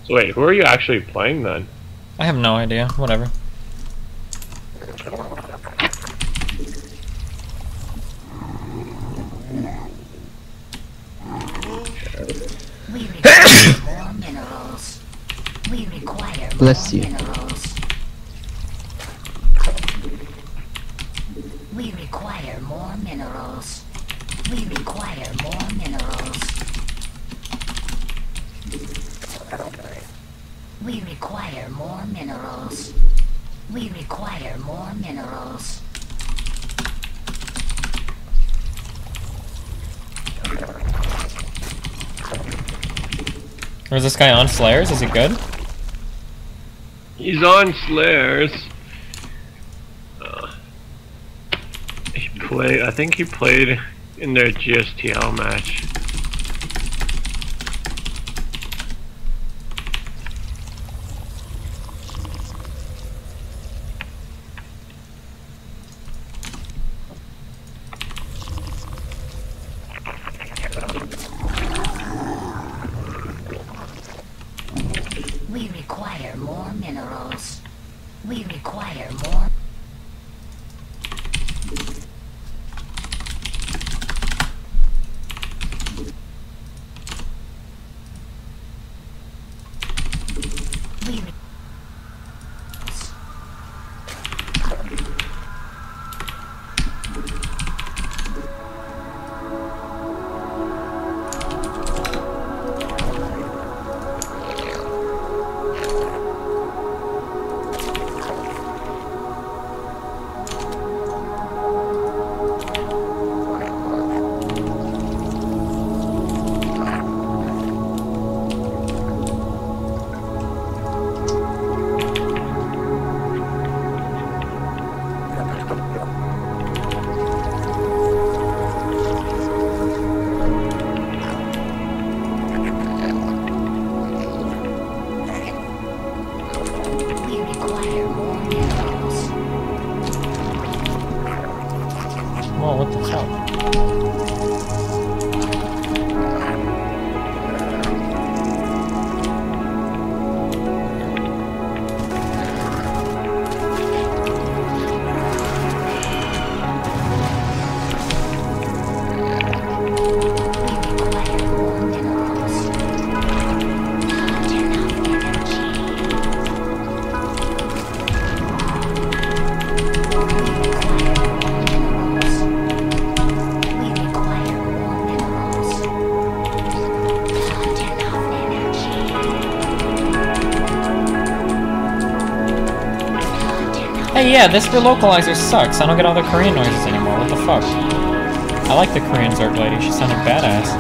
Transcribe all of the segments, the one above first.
So wait, who are you actually playing then? I have no idea. Whatever. We require more minerals. We require more Bless you. minerals. We require more minerals. We require more minerals. We require more minerals. We require more minerals. Or is this guy on Slayers? Is he good? He's on Slayers. I think he played in their GSTL match. We require more minerals. We require more. We re- we require more minerals. Whoa, what the fuck? We require more minerals. Not enough energy. We require more minerals. Not enough energy. Not enough. Hey, yeah, this relocalizer sucks. I don't get all the Korean noises anymore. What the fuck? I like the Korean Zerg lady. She sounded badass.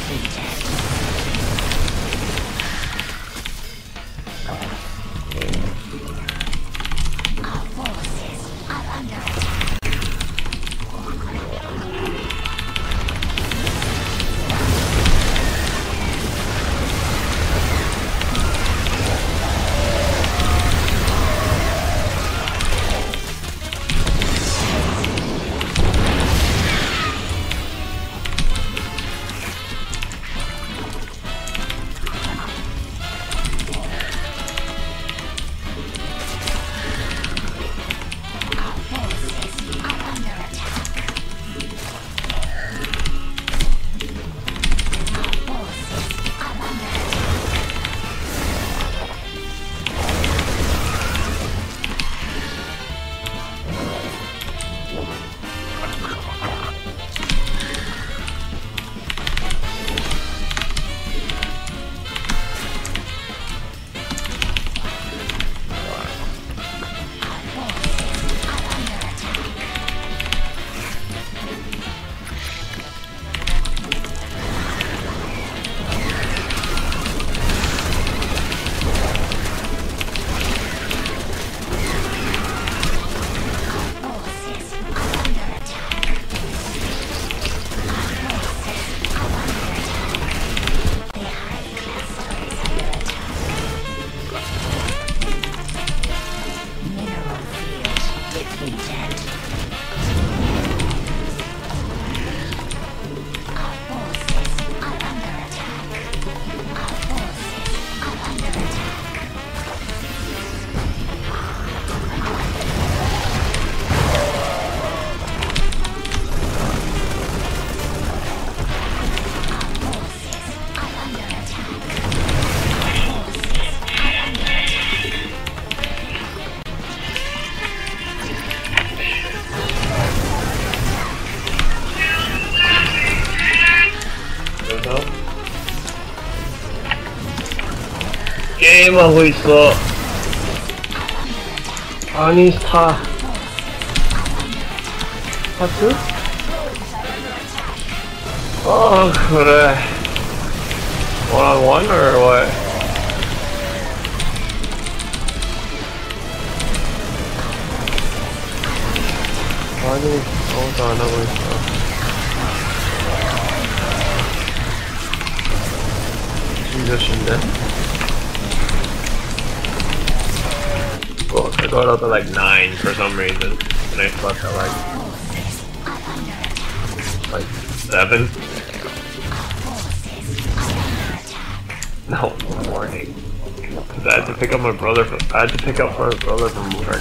게임하고 있어. 아니 스타 스타트? 어 그래. One on one or what? 아니 아무도 안 하고 있어. 몇인데? Well, I got up at like 9 for some reason, and I slept at like 7. No, in the morning. Cause I had to pick up my brother from work.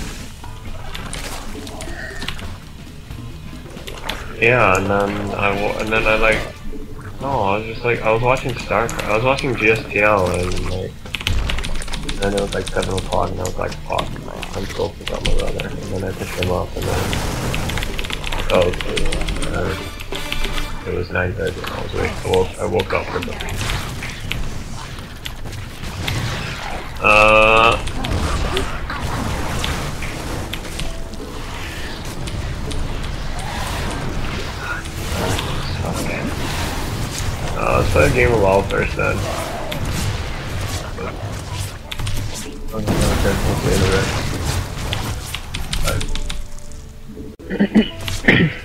Yeah, and then I like, no, I was just like, I was watching Starcraft, I was watching GSTL, and like, and it was like 7 o'clock, and I was like, fuck, I'm supposed to pick up my brother, and then I picked him up, and then, it was 9:30, and I was awake, I woke up for the, let's play a game of LOL first then. Okay, we'll play the rest. Bye.